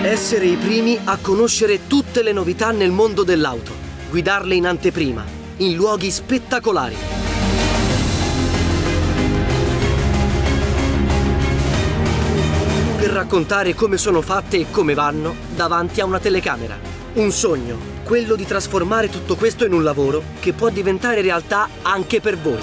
Essere i primi a conoscere tutte le novità nel mondo dell'auto, guidarle in anteprima, in luoghi spettacolari. Per raccontare come sono fatte e come vanno davanti a una telecamera. Un sogno, quello di trasformare tutto questo in un lavoro che può diventare realtà anche per voi.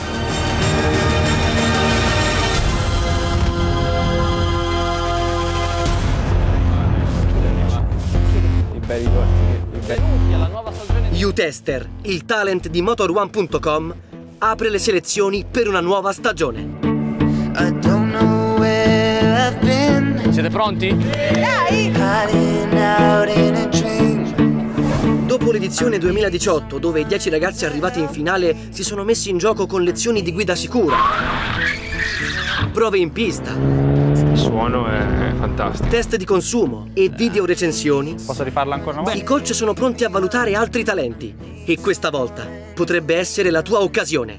U-Tester, il talent di Motor1.com, apre le selezioni per una nuova stagione. Siete pronti? Dai! Dopo l'edizione 2018, dove i 10 ragazzi arrivati in finale si sono messi in gioco con lezioni di guida sicura, prove in pista, il suono è fantastico, test di consumo e video recensioni, Posso rifarla ancora una volta? i coach sono pronti a valutare altri talenti e questa volta potrebbe essere la tua occasione.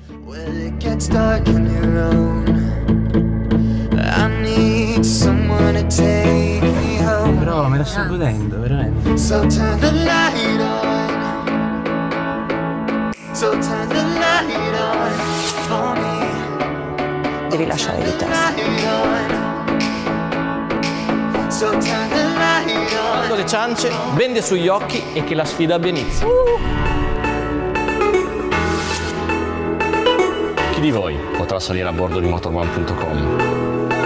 però me la sto godendo veramente. Devi lasciare di testa. Quando le ciance, bende sugli occhi e che la sfida abbia inizio. Chi di voi potrà salire a bordo di Motor1.com?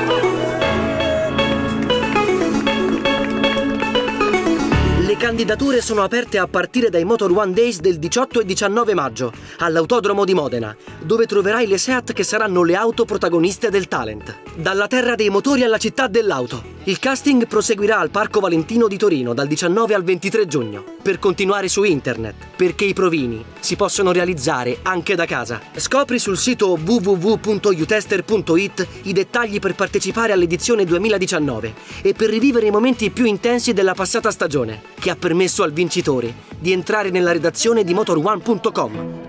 Le candidature sono aperte a partire dai Motor One Days del 18 e 19 maggio all'Autodromo di Modena, dove troverai le SEAT che saranno le auto protagoniste del talent. Dalla terra dei motori alla città dell'auto. Il casting proseguirà al Parco Valentino di Torino dal 19 al 23 giugno, per continuare su internet, perché i provini si possono realizzare anche da casa. Scopri sul sito www.utester.it i dettagli per partecipare all'edizione 2019 e per rivivere i momenti più intensi della passata stagione, che ha permesso al vincitore di entrare nella redazione di Motor1.com.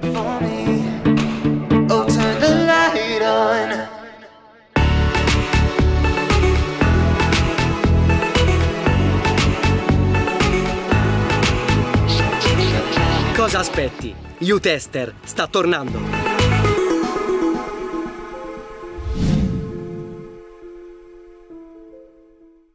Cosa aspetti? U-Tester sta tornando!